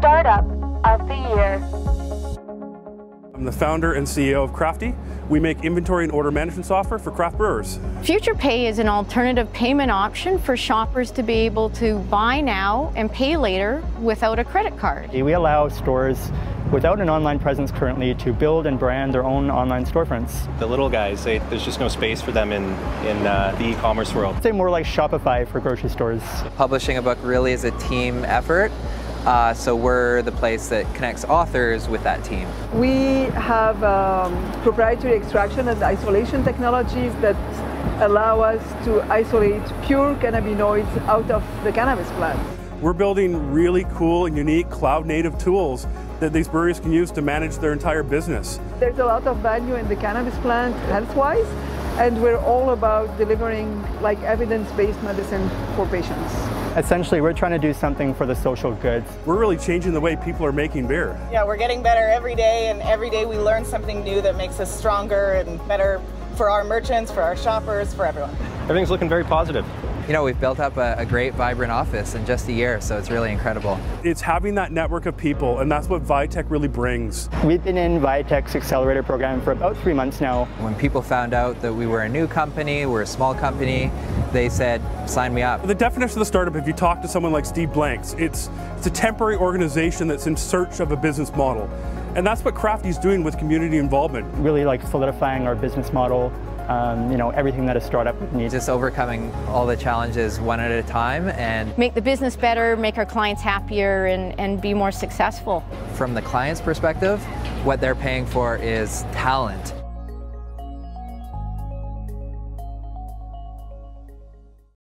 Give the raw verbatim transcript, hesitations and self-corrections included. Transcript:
Startup of the Year. I'm the founder and C E O of Crafty. We make inventory and order management software for craft brewers. FuturePay is an alternative payment option for shoppers to be able to buy now and pay later without a credit card. We allow stores without an online presence currently to build and brand their own online storefronts. The little guys, they, there's just no space for them in, in uh, the e-commerce world. I'd say more like Shopify for grocery stores. Publishing a book really is a team effort. Uh, so we're the place that connects authors with that team. We have um, proprietary extraction and isolation technologies that allow us to isolate pure cannabinoids out of the cannabis plant. We're building really cool and unique cloud-native tools that these breweries can use to manage their entire business. There's a lot of value in the cannabis plant health-wise, and we're all about delivering like evidence-based medicine for patients. Essentially, we're trying to do something for the social good. We're really changing the way people are making beer. Yeah, we're getting better every day, and every day we learn something new that makes us stronger and better for our merchants, for our shoppers, for everyone. Everything's looking very positive. You know, we've built up a, a great, vibrant office in just a year, so it's really incredible. It's having that network of people, and that's what Viatech really brings. We've been in Viatech's accelerator program for about three months now. When people found out that we were a new company, we're a small company, they said, sign me up. The definition of the startup, if you talk to someone like Steve Blanks, it's, it's a temporary organization that's in search of a business model. And that's what Crafty's doing with community involvement. Really like solidifying our business model. Um, you know, everything that a startup would need. Just overcoming all the challenges one at a time and Make the business better, make our clients happier, and, and be more successful. from the client's perspective, what they're paying for is talent.